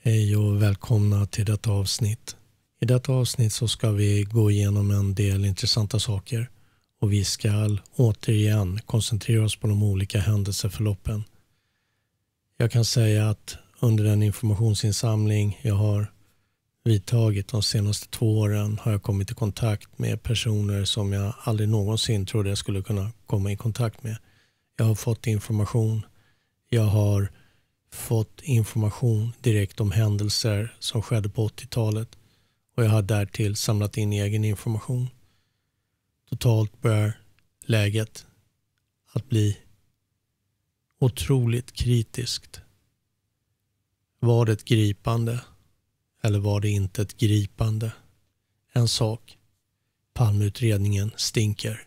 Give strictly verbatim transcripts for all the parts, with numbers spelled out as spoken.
Hej och välkomna till detta avsnitt. I detta avsnitt så ska vi gå igenom en del intressanta saker och vi ska återigen koncentrera oss på de olika händelseförloppen. Jag kan säga att under den informationsinsamling jag har vidtagit de senaste två åren har jag kommit i kontakt med personer som jag aldrig någonsin trodde jag skulle kunna komma i kontakt med. Jag har fått information, jag har fått information direkt om händelser som skedde på åttiotalet och jag har därtill samlat in egen information. Totalt börjar läget att bli otroligt kritiskt. Var det ett gripande eller var det inte ett gripande? En sak, Palmeutredningen stinker.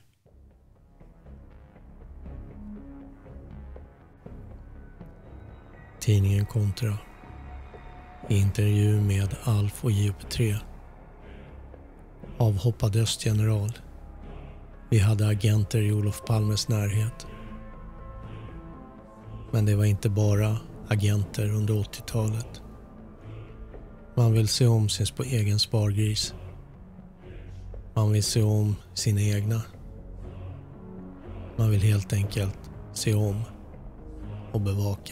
Tidningen Kontra. I intervju med Alf och J P tre. Avhoppad östgeneral. Vi hade agenter i Olof Palmes närhet. Men det var inte bara agenter under åttiotalet. Man vill se om sin på egen spargris. Man vill se om sina egna. Man vill helt enkelt se om och bevaka.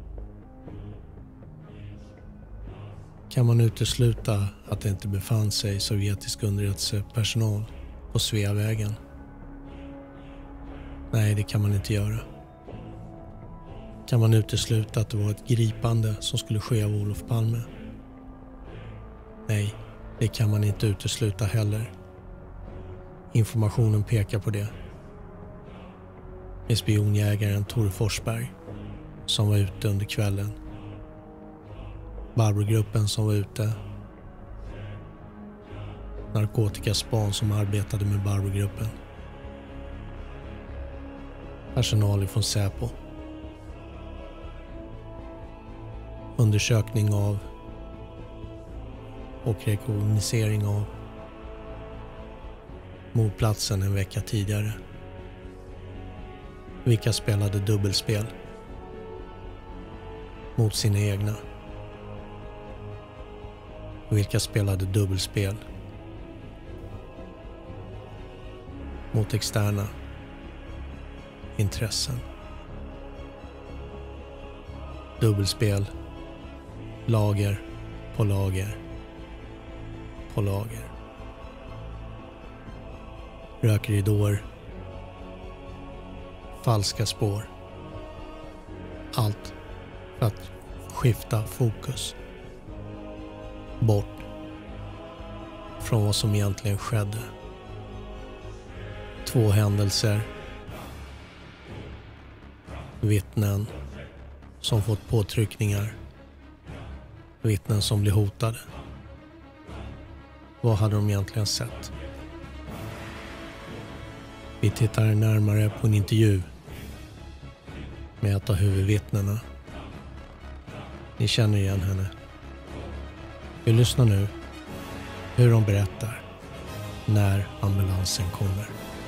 Kan man utesluta att det inte befann sig sovjetisk underrättelsepersonal på Sveavägen? Nej, det kan man inte göra. Kan man utesluta att det var ett gripande som skulle ske av Olof Palme? Nej, det kan man inte utesluta heller. Informationen pekar på det. Med spionjägaren Tore Forsberg som var ute under kvällen. Barbro-gruppen som var ute. Narkotikaspan som arbetade med Barbro-gruppen. Personal från Säpo. Undersökning av och rekognosering av mordplatsen en vecka tidigare. Vilka spelade dubbelspel mot sina egna? Vilka spelade dubbelspel mot externa intressen? Dubbelspel, lager på lager på lager. Rökridåer, falska spår. Allt för att skifta fokus bort från vad som egentligen skedde. Två händelser. Vittnen som fått påtryckningar. Vittnen som blir hotade. Vad hade de egentligen sett? Vi tittar närmare på en intervju med ett av huvudvittnena. Ni känner igen henne. Vi lyssnar nu hur de berättar när ambulansen kommer.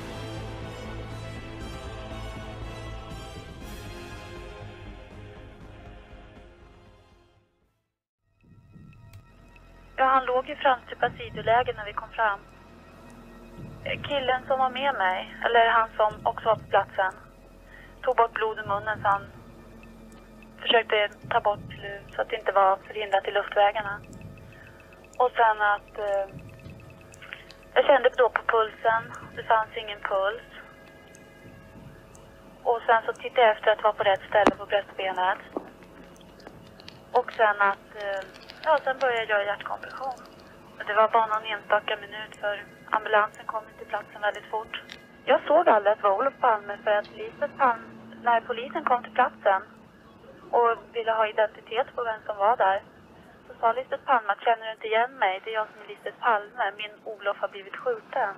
Ja, han låg i framstupa sidoläge när vi kom fram. Killen som var med mig, eller han som också var på platsen, tog bort blod ur munnen så han försökte ta bort så att det inte var förhindrat i luftvägarna. Och sen att eh, jag kände då på pulsen, det fanns ingen puls. Och sen så tittade jag efter att vara på rätt ställe på bröstbenet. Och sen att, eh, ja sen började jag göra hjärtkompression. Det var bara någon enstaka minut för ambulansen kom till platsen väldigt fort. Jag såg aldrig att det var Olof Palme för att Lisbeth Palme, när polisen kom till platsen och ville ha identitet på vem som var där, så sa Lisbeth Palme att känner du inte igen mig? Det är jag som är Lisbeth Palme. Min Olof har blivit skjuten.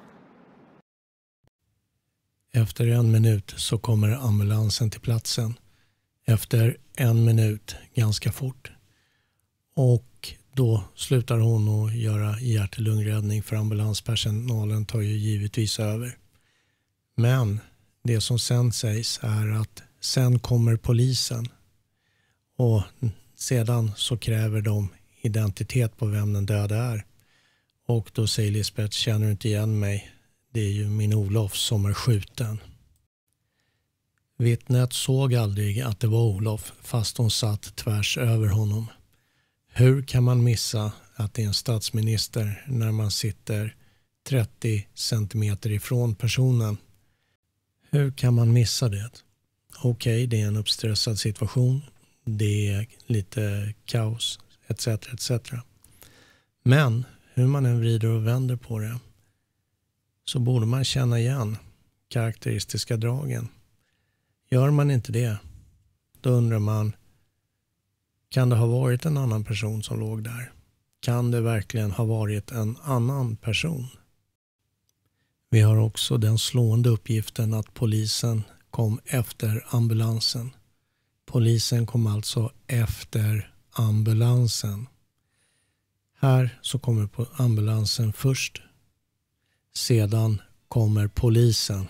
Efter en minut så kommer ambulansen till platsen. Efter en minut, ganska fort. Och då slutar hon att göra hjärt-lungräddning för ambulanspersonalen tar ju givetvis över. Men det som sen sägs är att sen kommer polisen och Sedan så kräver de identitet på vem den döda är. Och då säger Lisbeth, känner du inte igen mig? Det är ju min Olof som är skjuten. Vittnet såg aldrig att det var Olof fast hon satt tvärs över honom. Hur kan man missa att det är en statsminister när man sitter trettio centimeter ifrån personen? Hur kan man missa det? Okej, okay, det är en uppstressad situation. Det är lite kaos, et cetera et cetera. Men hur man än vrider och vänder på det så borde man känna igen karaktäristiska dragen. Gör man inte det, då undrar man, kan det ha varit en annan person som låg där? Kan det verkligen ha varit en annan person? Vi har också den slående uppgiften att polisen kom efter ambulansen. Polisen kom alltså efter ambulansen. Här så kommer ambulansen först. Sedan kommer polisen.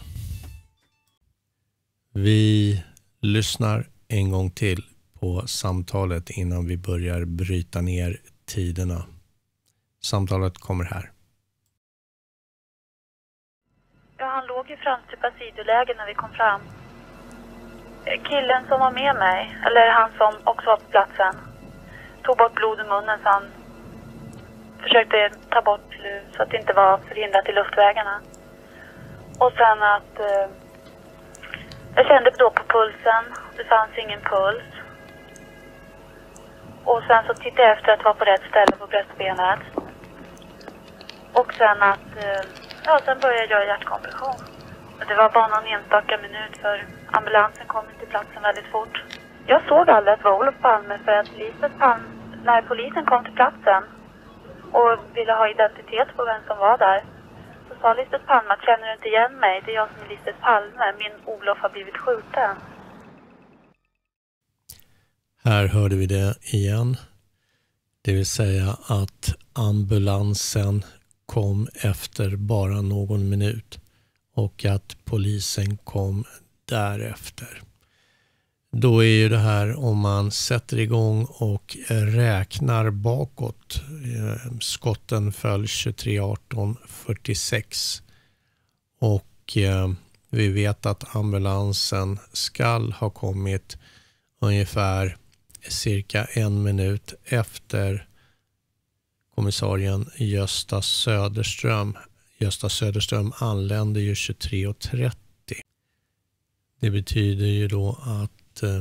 Vi lyssnar en gång till på samtalet innan vi börjar bryta ner tiderna. Samtalet kommer här. Ja, han låg i framstupa sidoläge när vi kom fram. Killen som var med mig, eller han som också var på platsen, tog bort blod i munnen så han försökte ta bort så att det inte var förhindrat i luftvägarna. Och sen att eh, jag kände då på pulsen, det fanns ingen puls. Och sen så tittade jag efter att det var på rätt ställe på bröstbenet. Och sen att, eh, ja sen började jag göra hjärtkompression. Det var bara någon enstaka minut för ambulansen kom till platsen väldigt fort. Jag såg aldrig att det var Olof Palme för att Lisbeth Palme, när polisen kom till platsen och ville ha identitet på vem som var där, så sa Lisbeth Palme att känner du inte igen mig? Det är jag som är Lisbeth Palme. Min Olof har blivit skjuten. Här hörde vi det igen. Det vill säga att ambulansen kom efter bara någon minut och att polisen kom därefter. Då är ju det här om man sätter igång och räknar bakåt. Skotten föll tjugotre arton fyrtiosex och eh, vi vet att ambulansen skall ha kommit ungefär cirka en minut efter kommissarien Gösta Söderström. Gösta Söderström anlände ju tjugotre trettio. Det betyder ju då att eh,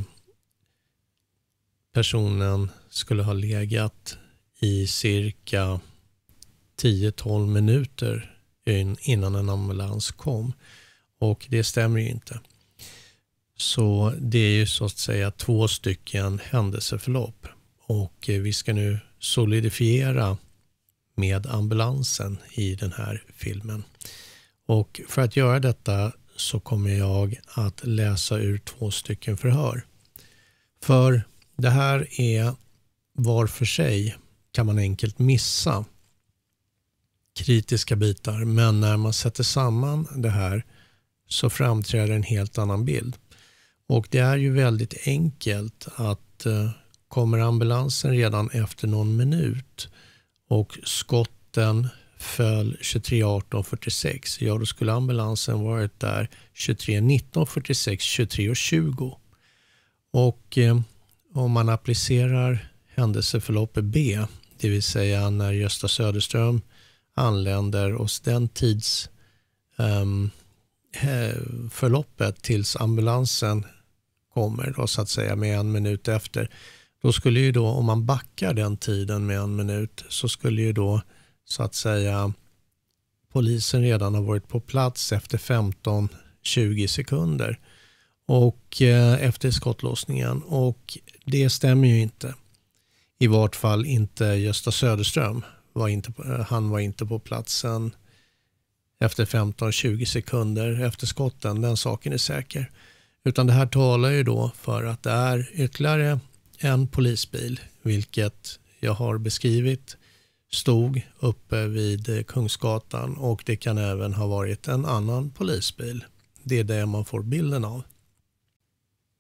personen skulle ha legat i cirka tio till tolv minuter innan en ambulans kom. Och det stämmer ju inte. Så det är ju så att säga två stycken händelseförlopp. Och eh, vi ska nu solidifiera med ambulansen i den här filmen. Och för att göra detta så kommer jag att läsa ur två stycken förhör. För det här är var för sig kan man enkelt missa kritiska bitar, men när man sätter samman det här så framträder en helt annan bild. Och det är ju väldigt enkelt att eh, kommer ambulansen redan efter någon minut och skotten föll tjugotre arton fyrtiosex, ja då skulle ambulansen varit där tjugotre nitton fyrtiosex, tjugotre tjugo. Och eh, om man applicerar händelseförloppet B, det vill säga när Gösta Söderström anländer och den tids um, förloppet tills ambulansen kommer då så att säga med en minut efter, då skulle ju då om man backar den tiden med en minut så skulle ju då så att säga polisen redan ha varit på plats efter femton till tjugo sekunder och eh, efter skottlossningen, och det stämmer ju inte. I vart fall inte Gösta Söderström var inte på, han var inte på platsen efter femton till tjugo sekunder efter skotten, den saken är säker. Utan det här talar ju då för att det är ytterligare en polisbil, vilket jag har beskrivit, stod uppe vid Kungsgatan, och det kan även ha varit en annan polisbil. Det är det man får bilden av.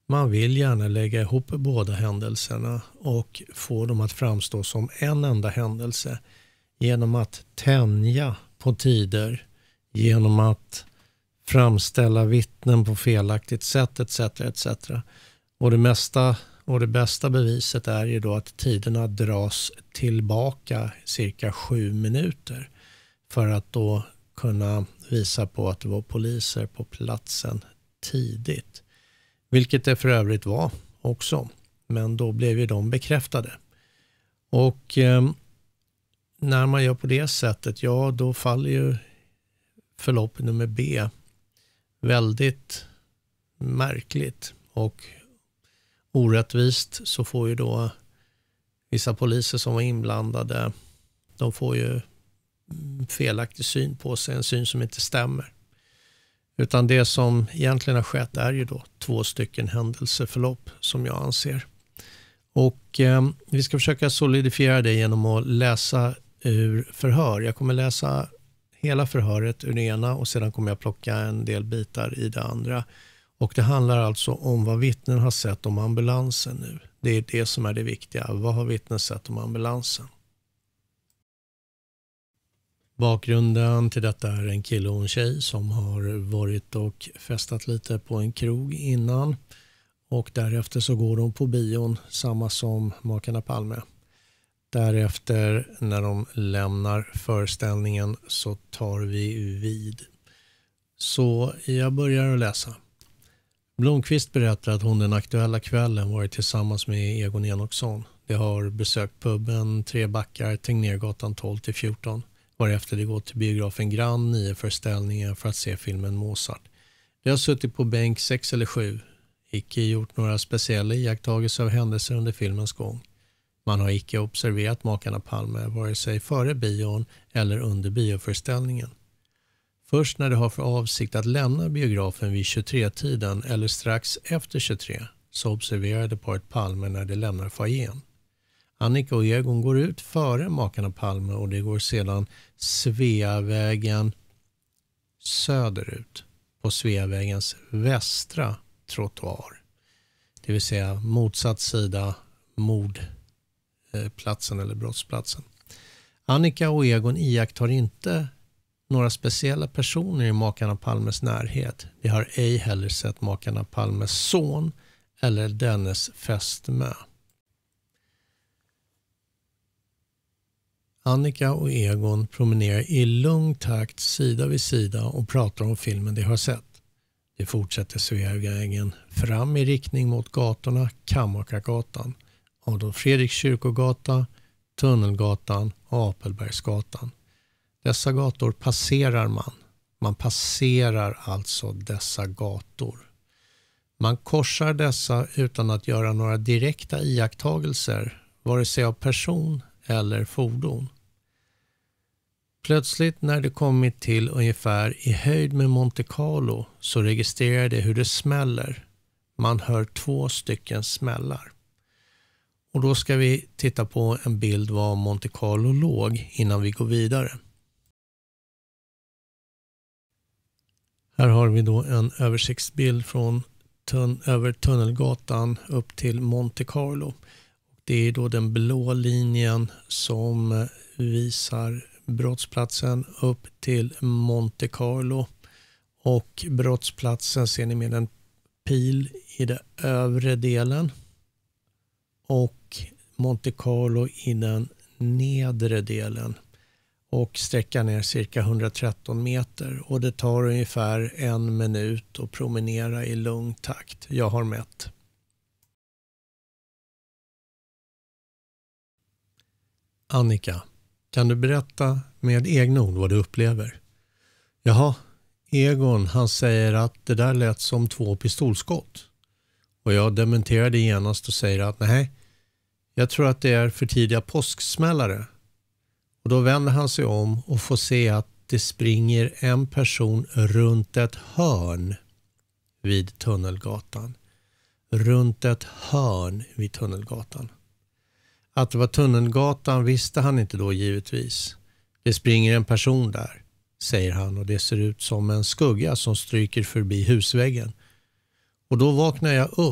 Man vill gärna lägga ihop båda händelserna och få dem att framstå som en enda händelse genom att tänja på tider, genom att framställa vittnen på felaktigt sätt et cetera et cetera. Och det mesta och det bästa beviset är ju då att tiderna dras tillbaka cirka sju minuter för att då kunna visa på att det var poliser på platsen tidigt. Vilket det för övrigt var också. Men då blev ju de bekräftade. Och eh, när man gör på det sättet, ja då faller ju förlopp nummer B väldigt märkligt och orättvist. Så får ju då vissa poliser som var inblandade, de får ju felaktig syn på sig, en syn som inte stämmer. Utan det som egentligen har skett är ju då två stycken händelseförlopp som jag anser. Och eh, vi ska försöka solidifiera det genom att läsa ur förhör. Jag kommer läsa hela förhöret ur det ena och sedan kommer jag plocka en del bitar i det andra. Och det handlar alltså om vad vittnen har sett om ambulansen nu. Det är det som är det viktiga. Vad har vittnen sett om ambulansen? Bakgrunden till detta är en kille och en tjej som har varit och festat lite på en krog innan. Och därefter så går de på bion, samma som makarna Palme. Därefter när de lämnar föreställningen så tar vi vid. Så jag börjar att läsa. Blomqvist berättar att hon den aktuella kvällen varit tillsammans med Egon Enoksson. De har besökt puben Tre backar, Tegnérgatan tolv till fjorton. Varefter de går till biografen Grand, nio föreställningar för att se filmen Mozart. De har suttit på bänk sex eller sju. Icke gjort några speciella iakttagelser av händelser under filmens gång. Man har icke observerat makarna Palme vare sig före bion eller under bioföreställningen. Först när de har för avsikt att lämna biografen vid tjugotre-tiden eller strax efter tjugotre så observerade paret Palme när de lämnar foajén. Annika och Egon går ut före makarna Palme och det går sedan Sveavägen söderut på Sveavägens västra trottoar. Det vill säga motsatt sida mordplatsen eller brottsplatsen. Annika och Egon iakttar inte några speciella personer i makarna Palmes närhet. De har ej heller sett makarna Palmes son eller dennes fästmö. Annika och Egon promenerar i lugn takt sida vid sida och pratar om filmen de har sett. De fortsätter Sveavägen fram i riktning mot gatorna Kammakargatan, Adolf Fredriks kyrkogata, Tunnelgatan och Apelbergsgatan. Dessa gator passerar man. Man passerar alltså dessa gator. Man korsar dessa utan att göra några direkta iakttagelser, vare sig av person eller fordon. Plötsligt när det kommit till ungefär i höjd med Monte Carlo så registrerar det hur det smäller. Man hör två stycken smällar. Och då ska vi titta på en bild var Monte Carlo låg innan vi går vidare. Här har vi då en översiktsbild från tun- över Tunnelgatan upp till Monte Carlo. Det är då den blå linjen som visar brottsplatsen upp till Monte Carlo. Och brottsplatsen ser ni med en pil i den övre delen. Och Monte Carlo i den nedre delen. Och sträckan är cirka hundratretton meter. Och det tar ungefär en minut att promenera i lugn takt. Jag har mätt. Annika, kan du berätta med egna ord vad du upplever? Jaha, Egon han säger att det där lät som två pistolskott. Och jag dementerade genast och säger att nej, jag tror att det är för tidiga påsksmällare. Och då vänder han sig om och får se att det springer en person runt ett hörn vid Tunnelgatan. Runt ett hörn vid Tunnelgatan. Att det var Tunnelgatan visste han inte då givetvis. Det springer en person där, säger han, och det ser ut som en skugga som stryker förbi husväggen. Och då vaknar jag upp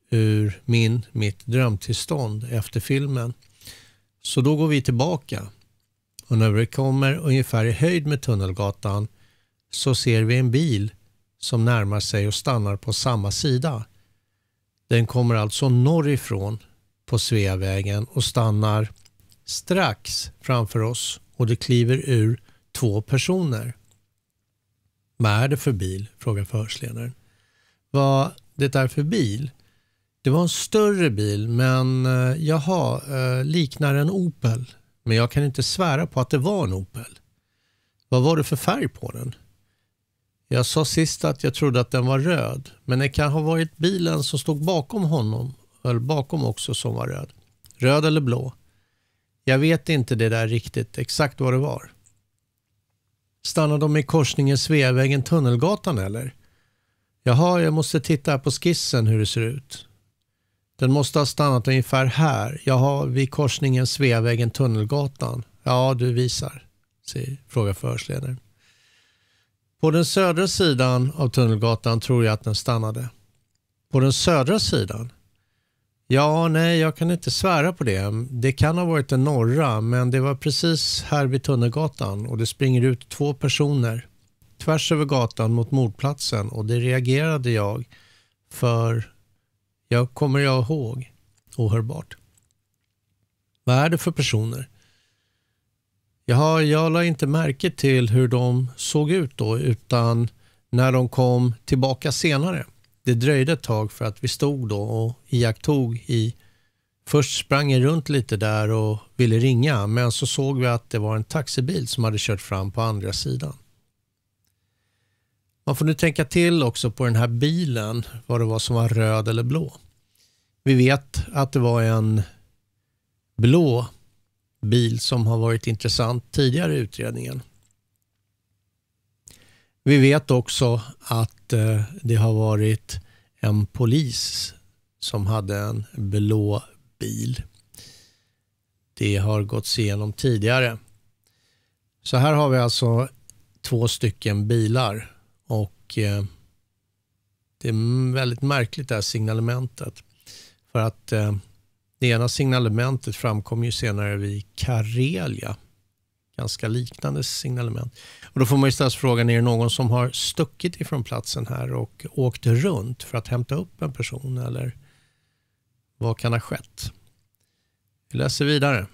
ur min, mitt drömtillstånd efter filmen. Så då går vi tillbaka. Och när vi kommer ungefär i höjd med Tunnelgatan så ser vi en bil som närmar sig och stannar på samma sida. Den kommer alltså norrifrån på Sveavägen och stannar strax framför oss, och det kliver ur två personer. Vad är det för bil? Frågar förhörsledaren. Vad det är för bil? Det var en större bil, men jaha, liknar en Opel. Men jag kan inte svära på att det var en Opel. Vad var det för färg på den? Jag sa sist att jag trodde att den var röd, men det kan ha varit bilen som stod bakom honom, eller bakom också, som var röd. Röd eller blå? Jag vet inte det där riktigt exakt vad det var. Stannade de i korsningen Sveavägen Tunnelgatan eller? Jaha, jag måste titta på skissen hur det ser ut. Den måste ha stannat ungefär här. Jaha, vid korsningen Sveavägen Tunnelgatan. Ja, du visar, säger, frågar förhörsledaren. På den södra sidan av Tunnelgatan tror jag att den stannade. På den södra sidan? Ja, nej, jag kan inte svära på det. Det kan ha varit den norra, men det var precis här vid Tunnelgatan och det springer ut två personer tvärs över gatan mot mordplatsen, och det reagerade jag för jag kommer jag ihåg ohörbart. Vad är det för personer? Jaha, jag la inte märke till hur de såg ut då, utan när de kom tillbaka senare. Det dröjde ett tag för att vi stod då och iakttog i. Först sprang jag runt lite där och ville ringa, men så såg vi att det var en taxibil som hade kört fram på andra sidan. Man får nu tänka till också på den här bilen, vad det var som var röd eller blå. Vi vet att det var en blå bil som har varit intressant tidigare i utredningen. Vi vet också att eh, det har varit en polis som hade en blå bil. Det har gått igenom tidigare. Så här har vi alltså två stycken bilar, och eh, det är väldigt märkligt det här signalementet. För att eh, det ena signalementet framkom ju senare vid Karelia. Ganska liknande signalement. Och då får man ju ställa frågan, är det någon som har stuckit ifrån platsen här och åkt runt för att hämta upp en person, eller vad kan ha skett? Vi läser vidare.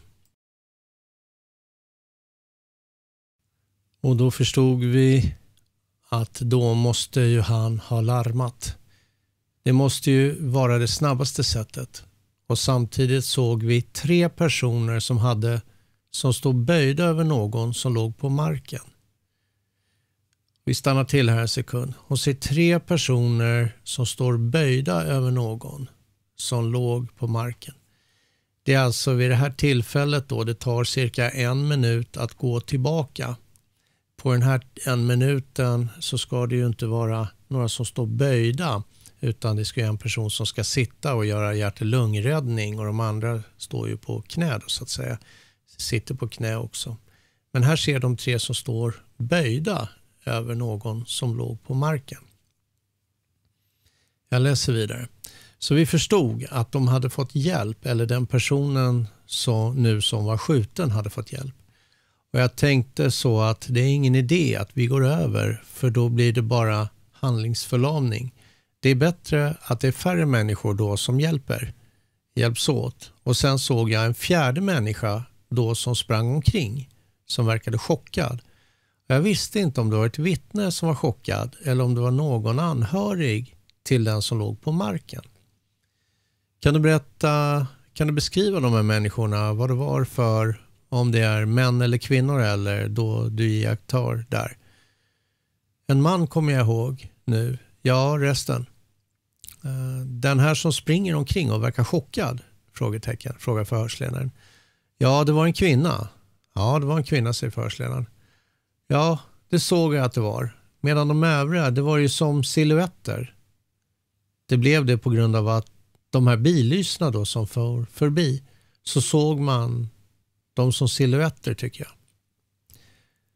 Och då förstod vi att då måste ju han ha larmat. Det måste ju vara det snabbaste sättet. Och samtidigt såg vi tre personer som hade som stod böjda över någon som låg på marken. Vi stannar till här en sekund och ser tre personer som står böjda över någon som låg på marken. Det är alltså vid det här tillfället då det tar cirka en minut att gå tillbaka. På den här en minuten så ska det ju inte vara några som står böjda, utan det ska vara en person som ska sitta och göra hjärt-lungräddning, och de andra står ju på knä då, så att säga. Sitter på knä också. Men här ser de tre som står böjda över någon som låg på marken. Jag läser vidare. Så vi förstod att de hade fått hjälp, eller den personen som nu som var skjuten hade fått hjälp. Och jag tänkte så att det är ingen idé att vi går över, för då blir det bara handlingsförlamning. Det är bättre att det är färre människor då som hjälper, hjälps åt. Och sen såg jag en fjärde människa då som sprang omkring, som verkade chockad. Jag visste inte om det var ett vittne som var chockad eller om det var någon anhörig till den som låg på marken. Kan du berätta, kan du beskriva de här människorna, vad det var för, om det är män eller kvinnor eller då du iakttar där? En man kommer jag ihåg nu, ja resten. Den här som springer omkring och verkar chockad, frågetecken, frågar förhörsledaren. Ja, det var en kvinna. Ja, det var en kvinna, säger förhörsledaren. Ja, det såg jag att det var. Medan de övriga, det var ju som silhuetter. Det blev det på grund av att de här billysna då som för förbi, så såg man dem som silhuetter, tycker jag.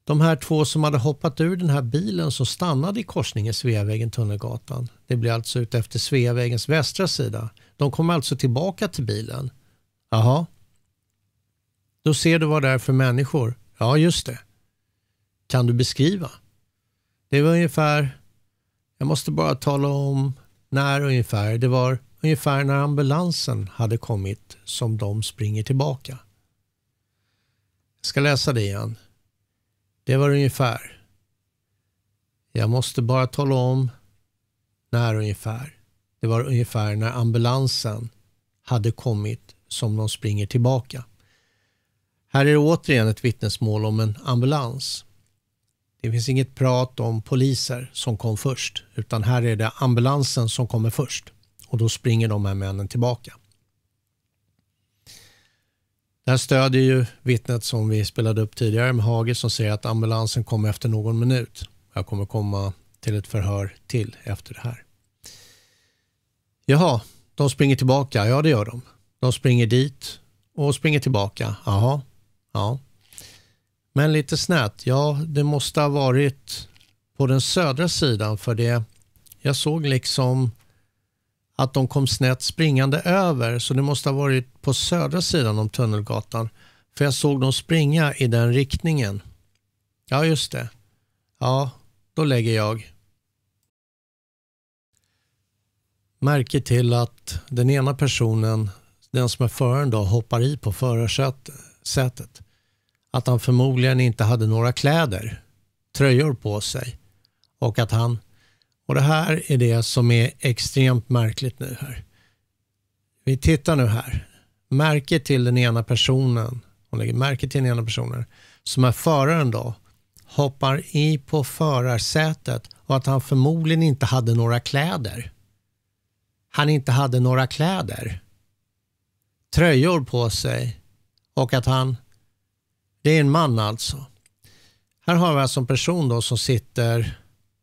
De här två som hade hoppat ur den här bilen som stannade i korsningen Sveavägen Tunnelgatan. Det blir alltså ut efter Sveavägens västra sida. De kommer alltså tillbaka till bilen. Jaha. Då ser du vad det är för människor. Ja, just det. Kan du beskriva? Det var ungefär, jag måste bara tala om när ungefär. Det var ungefär när ambulansen hade kommit som de springer tillbaka. Jag ska läsa det igen. Det var ungefär. Jag måste bara tala om när ungefär. Det var ungefär när ambulansen hade kommit som de springer tillbaka. Här är det återigen ett vittnesmål om en ambulans. Det finns inget prat om poliser som kom först, utan här är det ambulansen som kommer först. Och då springer de här männen tillbaka. Det här stödjer ju vittnet som vi spelade upp tidigare med Hage som säger att ambulansen kommer efter någon minut. Jag kommer komma till ett förhör till efter det här. Jaha, de springer tillbaka. Ja, det gör de. De springer dit och springer tillbaka. Jaha, ja. Men lite snett. Ja, det måste ha varit på den södra sidan för det. Jag såg liksom att de kom snett springande över, så det måste ha varit på södra sidan om Tunnelgatan. För jag såg dem springa i den riktningen. Ja, just det. Ja, då lägger jag märke till att den ena personen, den som är föraren då, hoppar i på förarsätet. Att han förmodligen inte hade några kläder, tröjor på sig. Och att han, och det här är det som är extremt märkligt nu här. Vi tittar nu här. Märke till den ena personen, och lägger märke till den ena personen som är föraren då, hoppar i på förarsätet och att han förmodligen inte hade några kläder. Han inte hade några kläder. Tröjor på sig och att han, det är en man alltså. Här har vi alltså en person då som sitter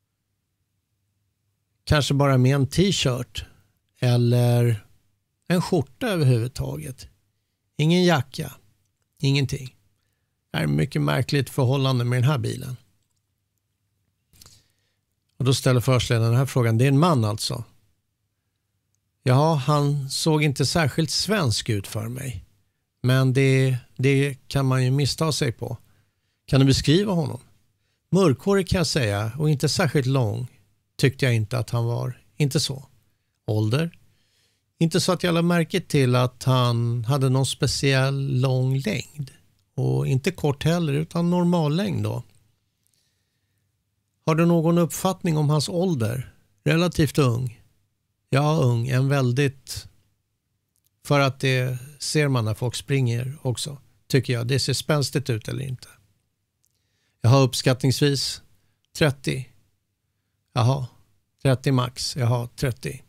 kanske bara med en t-shirt eller en skjorta överhuvudtaget. Ingen jacka, ingenting. Det är ett mycket märkligt förhållande med den här bilen. Och då ställer förhörsledaren den här frågan. Det är en man alltså. Ja, han såg inte särskilt svensk ut för mig. Men det, det kan man ju missta sig på. Kan du beskriva honom? Mörkhårig kan jag säga och inte särskilt lång. Tyckte jag inte att han var. Inte så. Ålder? Inte så att jag lade märke till att han hade någon speciell lång längd. Och inte kort heller utan normal längd då. Har du någon uppfattning om hans ålder? Relativt ung. Ja, ung. En väldigt... För att det ser man när folk springer också. Tycker jag. Det ser spänstigt ut eller inte. Jag har uppskattningsvis trettio. Jaha. trettio max. Jaha, trettio.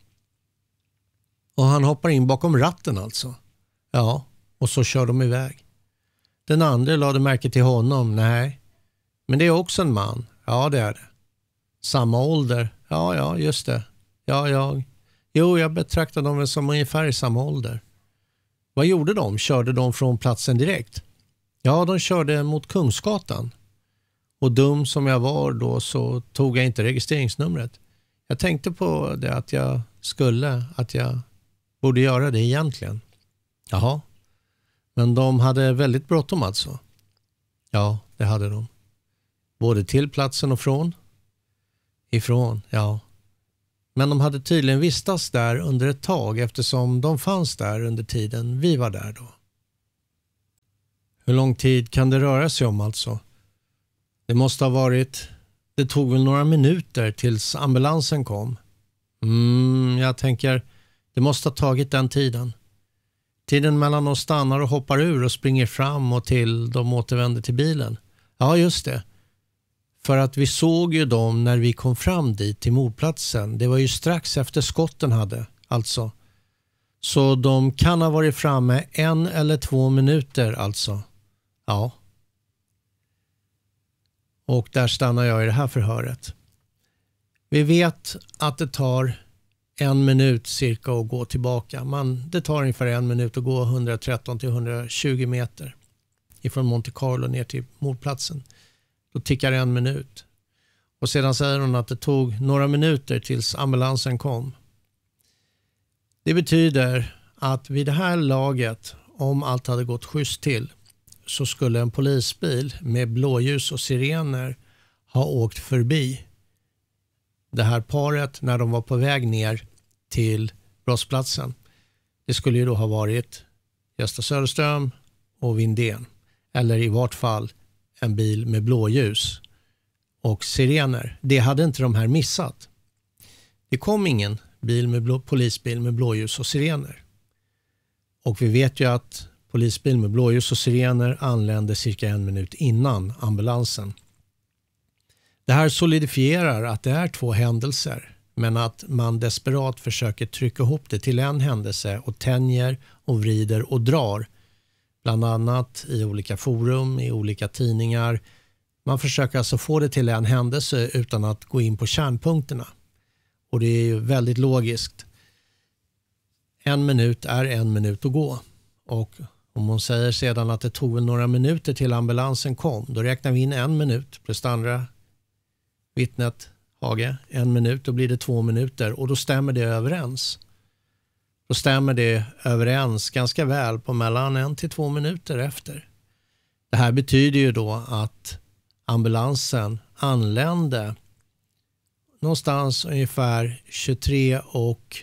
Och han hoppar in bakom ratten alltså. Ja, och så kör de iväg. Den andra lade märke till honom. Nej. Men det är också en man. Ja, det är det. Samma ålder. Ja, ja, just det. Ja, jag... Jo, jag betraktar dem som ungefär i samma ålder. Vad gjorde de? Körde de från platsen direkt? Ja, de körde mot Kungsgatan. Och dum som jag var då så tog jag inte registreringsnumret. Jag tänkte på det att jag skulle, att jag borde göra det egentligen. Jaha. Men de hade väldigt bråttom alltså. Ja, det hade de. Både till platsen och från. Ifrån, ja. Men de hade tydligen vistats där under ett tag eftersom de fanns där under tiden vi var där då. Hur lång tid kan det röra sig om alltså? Det måste ha varit, det tog väl några minuter tills ambulansen kom. Mm, jag tänker, det måste ha tagit den tiden. Tiden mellan de stannar och hoppar ur och springer fram och till de återvänder till bilen. Ja, just det. För att vi såg ju dem när vi kom fram dit till mordplatsen. Det var ju strax efter skotten hade, alltså. Så de kan ha varit framme en eller två minuter, alltså. Ja. Och där stannar jag i det här förhöret. Vi vet att det tar en minut cirka att gå tillbaka. Man, det tar ungefär en minut att gå hundratretton till hundratjugo meter ifrån Monte Carlo ner till mordplatsen. Då tickar en minut. Och sedan säger hon att det tog några minuter tills ambulansen kom. Det betyder att vid det här laget, om allt hade gått schysst till, så skulle en polisbil med blåljus och sirener ha åkt förbi det här paret när de var på väg ner till brottsplatsen. Det skulle ju då ha varit Gösta Söderström och Vindén. Eller i vart fall en bil med blåljus och sirener. Det hade inte de här missat. Det kom ingen bil med blå, polisbil med blåljus och sirener. Och vi vet ju att polisbil med blåljus och sirener anlände cirka en minut innan ambulansen. Det här solidifierar att det är två händelser, men att man desperat försöker trycka ihop det till en händelse och tänjer och vrider och drar. Bland annat i olika forum, i olika tidningar. Man försöker alltså få det till en händelse utan att gå in på kärnpunkterna. Och det är ju väldigt logiskt. En minut är en minut att gå. Och om hon säger sedan att det tog några minuter till ambulansen kom, då räknar vi in en minut plus det andra vittnet, Hage, en minut, då blir det två minuter och då stämmer det överens. Då stämmer det överens ganska väl på mellan en till två minuter efter. Det här betyder ju då att ambulansen anlände någonstans ungefär tjugotre och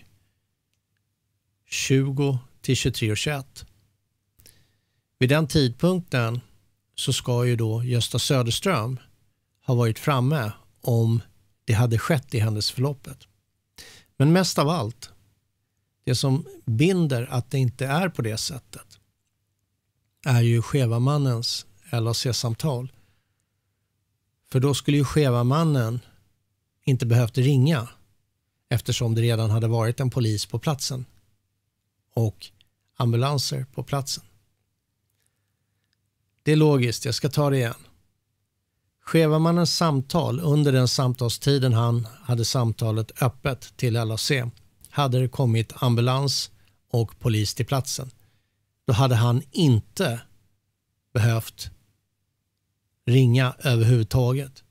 tjugo till tjugotre och tjugoett. Vid den tidpunkten så ska ju då Gösta Söderström ha varit framme om det hade skett i händelseförloppet. Men mest av allt, det som binder att det inte är på det sättet är ju Chevamannens L A C-samtal. För då skulle ju Chevamannen inte behövt ringa eftersom det redan hade varit en polis på platsen och ambulanser på platsen. Det är logiskt, jag ska ta det igen. Chevamannens samtal, under den samtalstiden han hade samtalet öppet till L A C, hade det kommit ambulans och polis till platsen. Då hade han inte behövt ringa överhuvudtaget.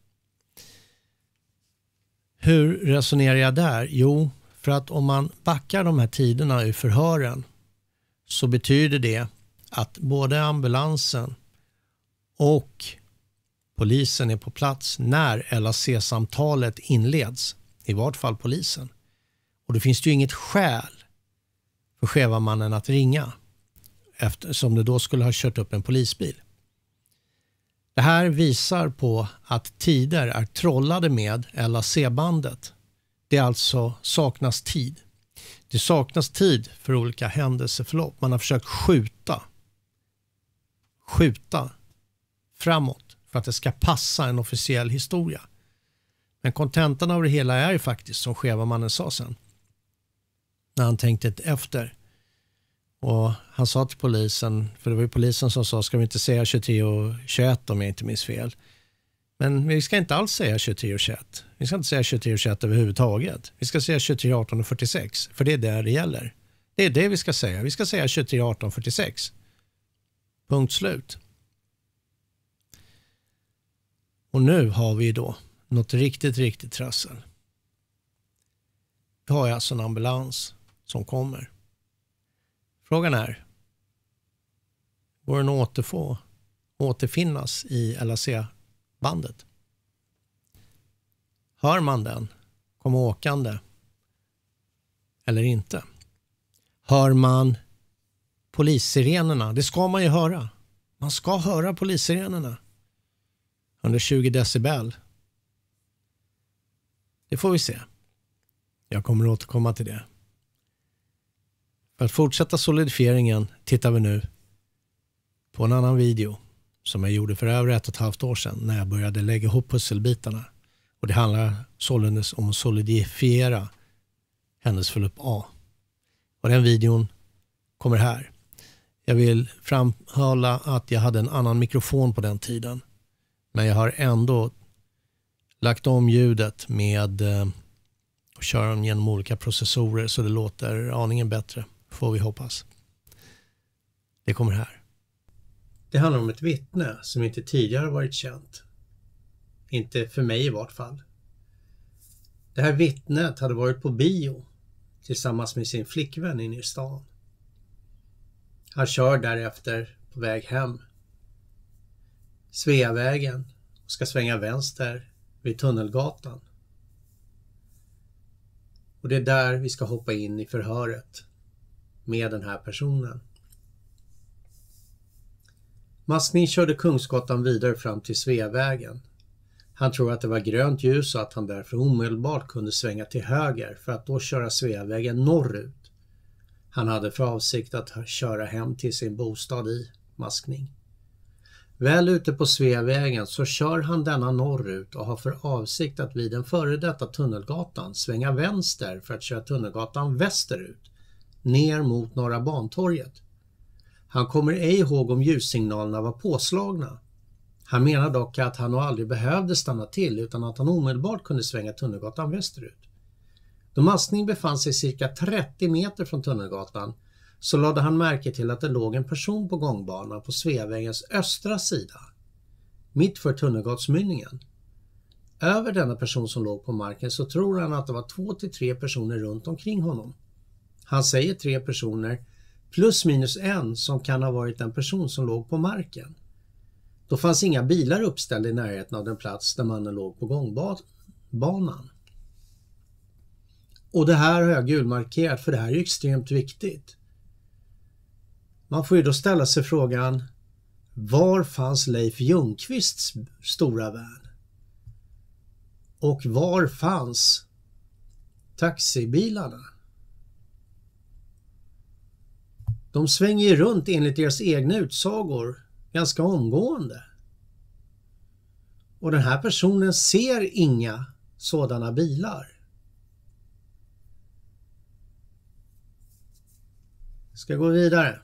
Hur resonerar jag där? Jo, för att om man backar de här tiderna i förhören så betyder det att både ambulansen och polisen är på plats när L A C-samtalet inleds. I vart fall polisen. Och det finns ju inget skäl för Chevamannen att ringa eftersom det då skulle ha kört upp en polisbil. Det här visar på att tider är trollade med L A C-bandet. Det alltså saknas tid. Det saknas tid för olika händelseförlopp. Man har försökt skjuta skjuta framåt för att det ska passa en officiell historia. Men kontentan av det hela är ju faktiskt som Chevamannen sa sen. När han tänkte efter. Och han sa till polisen, för det var ju polisen som sa, ska vi inte säga tjugotre och tjugoett om jag inte minns fel. Men vi ska inte alls säga tjugotre och tjugoett. Vi ska inte säga tjugotre och tjugoett överhuvudtaget. Vi ska säga tjugotre, arton och fyrtiosex. För det är det det gäller. Det är det vi ska säga. Vi ska säga tjugotre, arton, fyrtiosex. Punkt slut. Och nu har vi då något riktigt, riktigt trassel. Vi har alltså en ambulans som kommer. Frågan är, går den att återfå, återfinnas i L A C-bandet? Hör man den komma åkande eller inte? Hör man polissirenerna? Det ska man ju höra. Man ska höra polissirenerna. Under tjugo decibel. Det får vi se. Jag kommer att återkomma till det. För att fortsätta solidifieringen tittar vi nu på en annan video som jag gjorde för över ett och ett halvt år sedan när jag började lägga ihop pusselbitarna. Och det handlar således om att solidifiera händelseförlopp A. Och den videon kommer här. Jag vill framhålla att jag hade en annan mikrofon på den tiden. Men jag har ändå lagt om ljudet med eh, och kör dem genom olika processorer så det låter aningen bättre. Får vi hoppas. Det kommer här. Det handlar om ett vittne som inte tidigare varit känt. Inte för mig i vart fall. Det här vittnet hade varit på bio tillsammans med sin flickvän inne i stan. Han kör därefter på väg hem. Sveavägen och ska svänga vänster vid Tunnelgatan. Och det är där vi ska hoppa in i förhöret med den här personen. Maskning körde Kungsgatan vidare fram till Sveavägen. Han tror att det var grönt ljus och att han därför omedelbart kunde svänga till höger för att då köra Sveavägen norrut. Han hade för avsikt att köra hem till sin bostad i Maskning. Väl ute på Sveavägen så kör han denna norrut och har för avsikt att vid den före detta Tunnelgatan svänga vänster för att köra Tunnelgatan västerut, ner mot Norra Bantorget. Han kommer ej ihåg om ljussignalerna var påslagna. Han menar dock att han nog aldrig behövde stanna till utan att han omedelbart kunde svänga Tunnelgatan västerut. Då Maskning befann sig cirka trettio meter från Tunnelgatan så lade han märke till att det låg en person på gångbanan på Sveavägens östra sida, mitt för Tunnelgatsmynningen. Över denna person som låg på marken så tror han att det var två till tre personer runt omkring honom. Han säger tre personer plus minus en som kan ha varit en person som låg på marken. Då fanns inga bilar uppställda i närheten av den plats där mannen låg på gångbanan. Och det här har jag gulmarkerat för det här är extremt viktigt. Man får ju då ställa sig frågan, var fanns Leif Ljungqvists stora van? Och var fanns taxibilarna? De svänger ju runt enligt deras egna utsagor ganska omgående. Och den här personen ser inga sådana bilar. Ska gå vidare.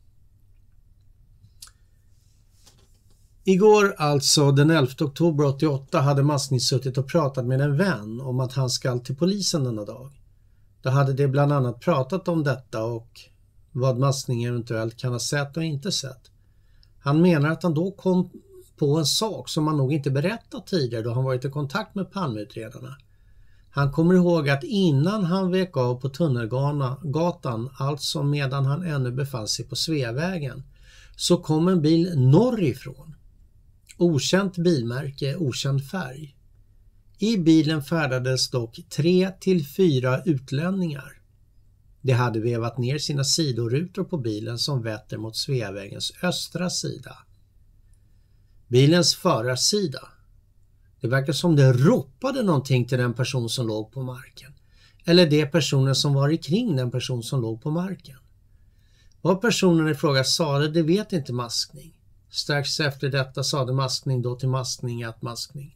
Igår, alltså den elfte oktober åttioåtta, hade Maskning suttit och pratat med en vän om att han ska till polisen denna dag. Då hade de bland annat pratat om detta och vad Maskning eventuellt kan ha sett och inte sett. Han menar att han då kom på en sak som han nog inte berättat tidigare då han varit i kontakt med Palmeutredarna. Han kommer ihåg att innan han vek av på Tunnelgatan, alltså medan han ännu befann sig på Sveavägen, så kom en bil norrifrån. Okänt bilmärke, okänd färg. I bilen färdades dock tre till fyra utlänningar. De hade vevat ner sina sidorutor på bilen som vetter mot Sveavägens östra sida. Bilens förarsida. Det verkar som det ropade någonting till den person som låg på marken. Eller de personer som var kring den person som låg på marken. Vad personen i fråga sa det, det vet inte Maskning. Strax efter detta sade Maskning då till Maskning att Maskning.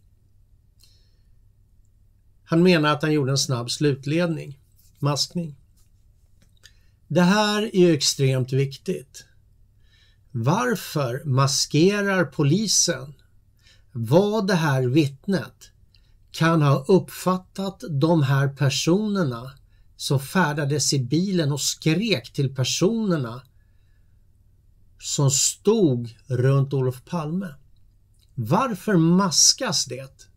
Han menar att han gjorde en snabb slutledning. Maskning. Det här är ju extremt viktigt. Varför maskerar polisen vad det här vittnet kan ha uppfattat de här personerna som färdades i bilen och skrek till personerna som stod runt Olof Palme? Varför maskas det?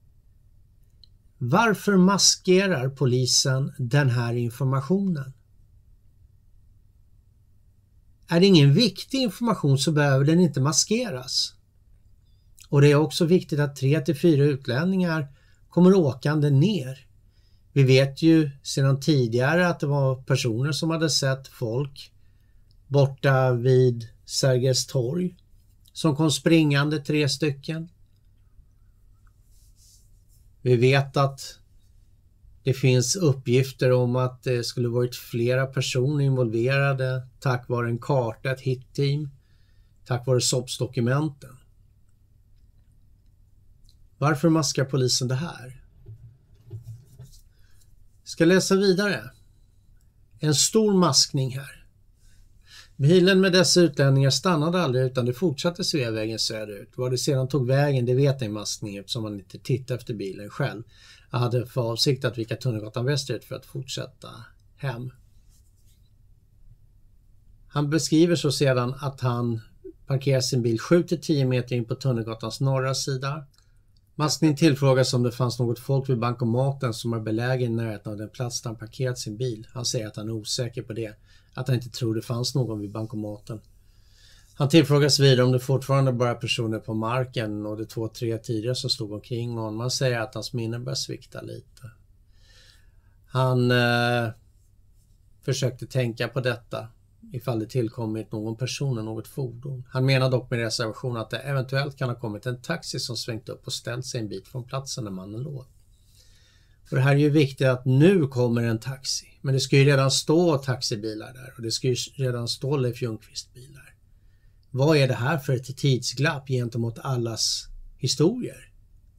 Varför maskerar polisen den här informationen? Är det ingen viktig information så behöver den inte maskeras. Och det är också viktigt att tre till fyra utlänningar kommer åkande ner. Vi vet ju sedan tidigare att det var personer som hade sett folk borta vid Sergels torg som kom springande, tre stycken. Vi vet att det finns uppgifter om att det skulle varit flera personer involverade tack vare en karta, ett hitteam, tack vare S O P S-dokumenten. Varför maskar polisen det här? Ska läsa vidare. En stor maskning här. Bilen med dessa utlänningar stannade aldrig utan det fortsatte Sveavägen söderut. Var det sedan tog vägen, det vet en maskning eftersom man inte tittade efter bilen själv. Jag hade för avsikt att vika Tunnelgatan västerut för att fortsätta hem. Han beskriver så sedan att han parkerar sin bil sju till tio meter in på Tunnelgatans norra sida. Maskning tillfrågas om det fanns något folk vid bankomaten som är belägen i närheten av den plats där han parkerat sin bil. Han säger att han är osäker på det, att han inte tror det fanns någon vid bankomaten. Han tillfrågas vidare om det fortfarande bara är personer på marken och de två, tre tidigare som stod omkring honom. Man säger att hans minne börjar svikta lite. Han eh, försökte tänka på detta ifall det tillkommit någon person eller något fordon. Han menar dock med reservation att det eventuellt kan ha kommit en taxi som svängt upp och ställt sig en bit från platsen där mannen låg. För det här är ju viktigt att nu kommer en taxi. Men det ska ju redan stå taxibilar där och det ska ju redan stå Leif Ljungqvist bilar. Vad är det här för ett tidsglapp gentemot allas historier?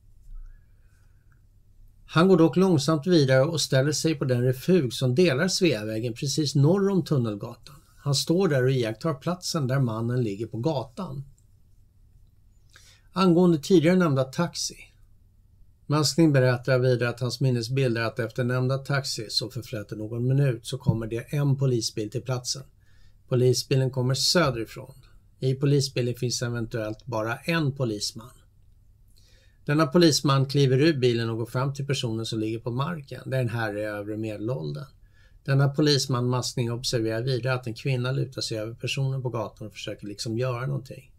Han går dock långsamt vidare och ställer sig på den refug som delar Sveavägen precis norr om Tunnelgatan. Han står där och iakttar platsen där mannen ligger på gatan. Angående tidigare nämnda taxi. Maskning berättar vidare att hans minnesbild är att efter nämnda taxi så förfläter någon minut så kommer det en polisbil till platsen. Polisbilen kommer söderifrån. I polisbilen finns eventuellt bara en polisman. Denna polisman kliver ur bilen och går fram till personen som ligger på marken. Det är en herre i övre medelåldern. Denna polisman Maskning observerar vidare att en kvinna lutar sig över personen på gatan och försöker liksom göra någonting.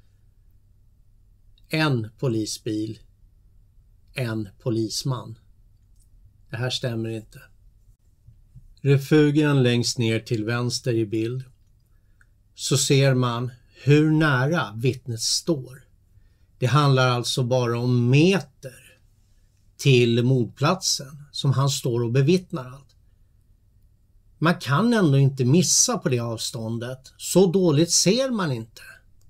En polisbil, en polisman. Det här stämmer inte. Refugen längst ner till vänster i bild. Så ser man hur nära vittnet står. Det handlar alltså bara om meter till mordplatsen som han står och bevittnar allt. Man kan ändå inte missa på det avståndet. Så dåligt ser man inte.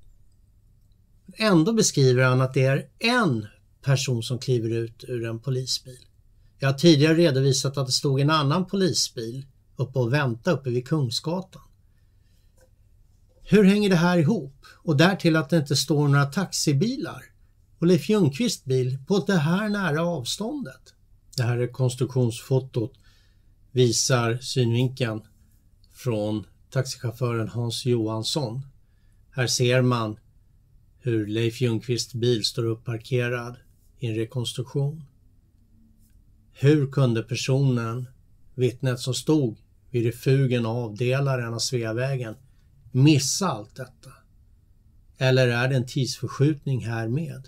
Ändå beskriver han att det är en person som kliver ut ur en polisbil. Jag har tidigare redovisat att det stod en annan polisbil uppe och väntade uppe vid Kungsgatan. Hur hänger det här ihop? Och därtill att det inte står några taxibilar och Leif Ljungqvist bil på det här nära avståndet. Det här rekonstruktionsfotot visar synvinkeln från taxichauffören Hans Johansson. Här ser man hur Leif Ljungqvist bil står uppparkerad i en rekonstruktion. Hur kunde personen, vittnet som stod vid refugen och avdelaren av Sveavägen, missa allt detta? Eller är det en tidsförskjutning här med?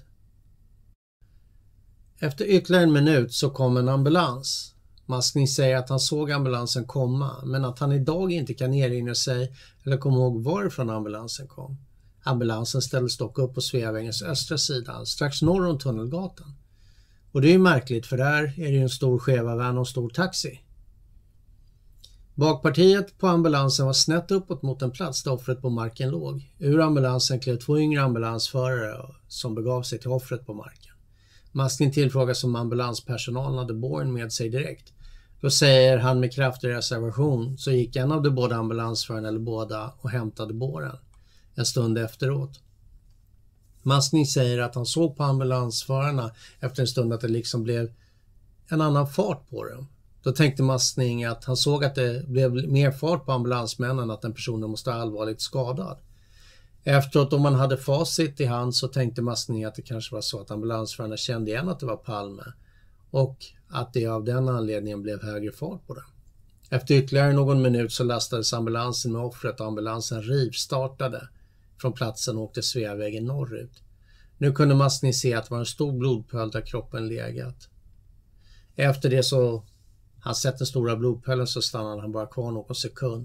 Efter ytterligare en minut så kom en ambulans. Maskning säger att han såg ambulansen komma, men att han idag inte kan erinra sig eller komma ihåg varifrån ambulansen kom. Ambulansen ställdes dock upp på Sveavägens östra sida, strax norr om Tunnelgatan. Och det är ju märkligt, för där är det ju en stor Cheva-van och en stor taxi. Bakpartiet på ambulansen var snett uppåt mot en plats där offret på marken låg. Ur ambulansen klev två yngre ambulansförare som begav sig till offret på marken. Maskning tillfrågas om ambulanspersonalen hade båren med sig direkt. Då säger han med kraftig reservation så gick en av de båda ambulansförarna eller båda och hämtade båren en stund efteråt. Maskning säger att han såg på ambulansförarna efter en stund att det liksom blev en annan fart på dem. Då tänkte Maskning att han såg att det blev mer fart på ambulansmännen, att den personen måste vara allvarligt skadad. Efteråt, om man hade facit i hand, så tänkte Maskning att det kanske var så att ambulansförarna kände igen att det var Palme och att det av den anledningen blev högre fart på den. Efter ytterligare någon minut så lastades ambulansen med offret och ambulansen rivstartade från platsen och åkte Sveavägen norrut. Nu kunde Maskning se att det var en stor blodpöl där kroppen legat. Efter det så han sett den stora blodpölen så stannade han bara kvar någon sekund.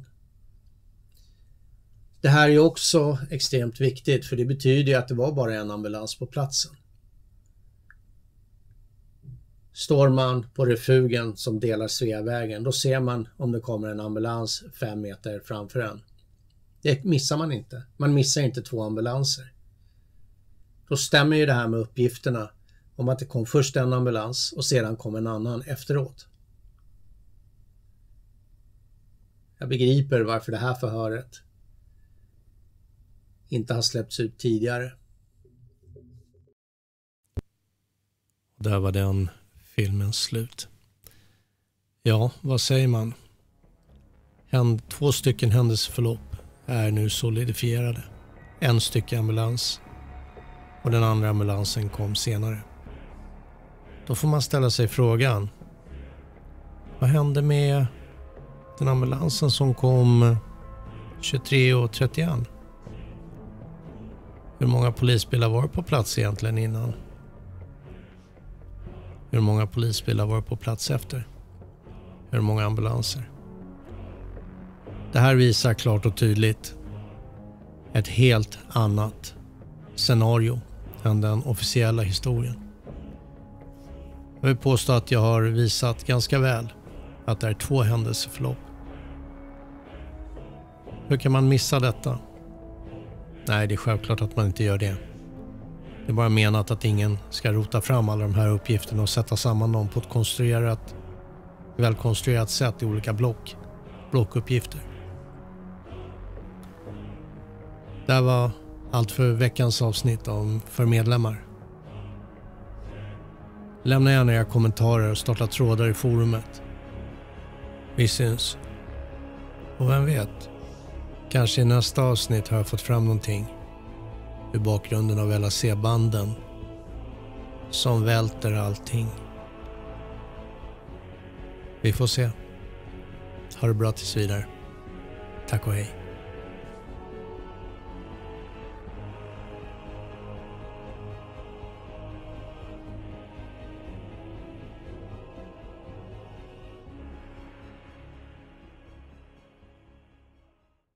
Det här är också extremt viktigt, för det betyder att det var bara en ambulans på platsen. Står man på refugen som delar Sveavägen, då ser man om det kommer en ambulans fem meter framför en. Det missar man inte. Man missar inte två ambulanser. Då stämmer ju det här med uppgifterna om att det kom först en ambulans och sedan kom en annan efteråt. Jag begriper varför det här förhöret inte har släppts ut tidigare. Där var den filmens slut. Ja, vad säger man? Händ, två stycken händelseförlopp är nu solidifierade. En stycke ambulans och den andra ambulansen kom senare. Då får man ställa sig frågan: vad hände med den ambulansen som kom tjugotre och trettioen? Hur många polisbilar var på plats egentligen innan? Hur många polisbilar var på plats efter? Hur många ambulanser? Det här visar klart och tydligt ett helt annat scenario än den officiella historien. Jag vill påstå att jag har visat ganska väl att det är två händelseförlopp. Hur kan man missa detta? Nej, det är självklart att man inte gör det. Det är bara menat att ingen ska rota fram alla de här uppgifterna och sätta samman dem på ett konstruerat, välkonstruerat sätt i olika block, blockuppgifter. Det här var allt för veckans avsnitt om för medlemmar. Lämna gärna era kommentarer och starta trådar i forumet. Vi syns. Och vem vet, kanske i nästa avsnitt har jag fått fram någonting ur bakgrunden av L A C-banden som välter allting. Vi får se. Ha det bra tills vidare. Tack och hej.